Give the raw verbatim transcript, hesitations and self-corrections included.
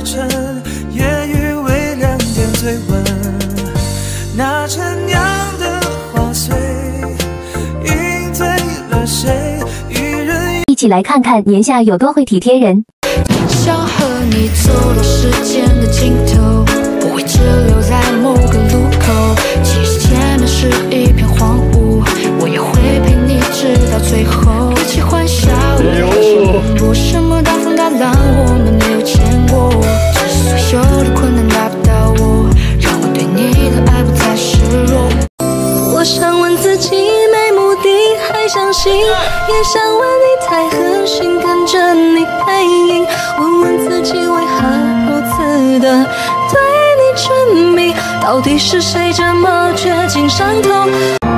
晨，夜雨微凉点嘴吻，那陈酿的花碎，饮醉了谁？一人一起来看看年下有多会体贴人。 想和你走到时间的尽头，不会只留在某个路口。其实前面是一片荒芜，我也会陪你直到最后。一起欢笑，不什么大风大浪，我们没有见过。只是所有的困难打不到我，让我对你的爱不再示弱。 我想问自己，没目的还相信，也想问你太狠心跟着你背影，问问自己为何如此的对你沉迷，到底是谁这么绝境伤痛？